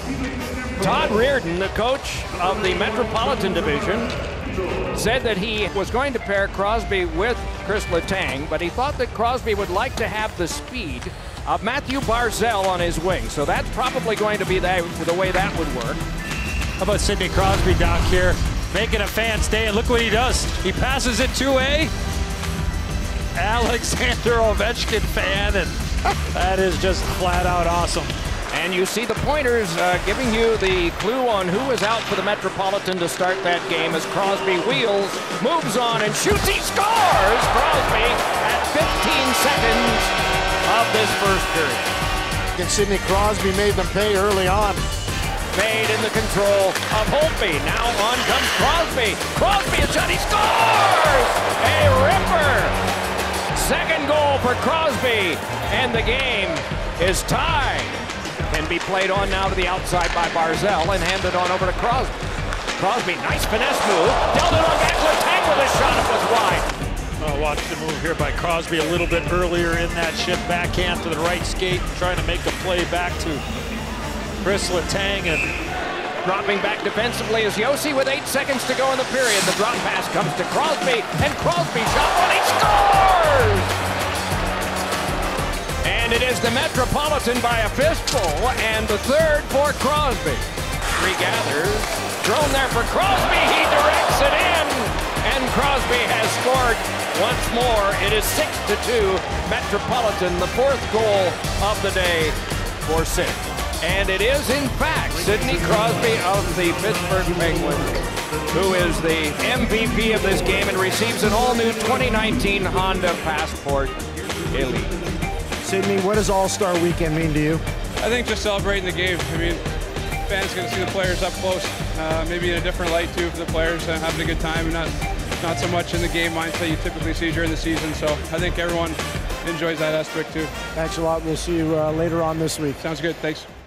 Todd Reardon, the coach of the Metropolitan Division, said that he was going to pair Crosby with Chris Letang, but he thought that Crosby would like to have the speed of Matthew Barzal on his wing. So that's probably going to be the way that would work. How about Sidney Crosby, Doc, here, making a fan stay, and look what he does. He passes it to a Alexander Ovechkin fan, and that is just flat out awesome. And you see the pointers giving you the clue on who is out for the Metropolitan to start that game as Crosby wheels, moves on, and shoots. He scores! Crosby at 15 seconds of this first period. And Sidney Crosby made them pay early on. Made in the control of Holtby. Now on comes Crosby. Crosby is shot. He scores! A ripper! Second goal for Crosby, and the game is tied. Can be played on now to the outside by Barzal and handed on over to Crosby. Crosby, nice finesse move. Dealt it on back. Letang with a shot. It was wide. Watch the move here by Crosby a little bit earlier in that shift. Backhand to the right skate, trying to make a play back to Chris Letang, and dropping back defensively is Yossi with 8 seconds to go in the period. The drop pass comes to Crosby, and Crosby shot one. He scores! And it is the Metropolitan by a fistful, and the third for Crosby. Regathers, thrown there for Crosby. He directs it in, and Crosby has scored once more. It is 6-2 Metropolitan, the fourth goal of the day for Sid. And it is, in fact, Sidney Crosby of the Pittsburgh Penguins, who is the MVP of this game and receives an all-new 2019 Honda Passport Elite. Sidney, what does All-Star Weekend mean to you? I think just celebrating the game. I mean, fans get to see the players up close, maybe in a different light too for the players, having a good time, and not so much in the game mindset you typically see during the season. So I think everyone enjoys that aspect too. Thanks a lot. We'll see you later on this week. Sounds good. Thanks.